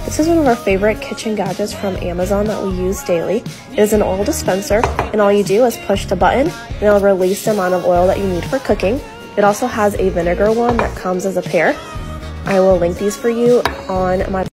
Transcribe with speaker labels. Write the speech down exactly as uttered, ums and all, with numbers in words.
Speaker 1: This is one of our favorite kitchen gadgets from Amazon that we use daily. It is an oil dispenser, and all you do is push the button and it'll release the amount of oil that you need for cooking. It also has a vinegar one that comes as a pair. I will link these for you on my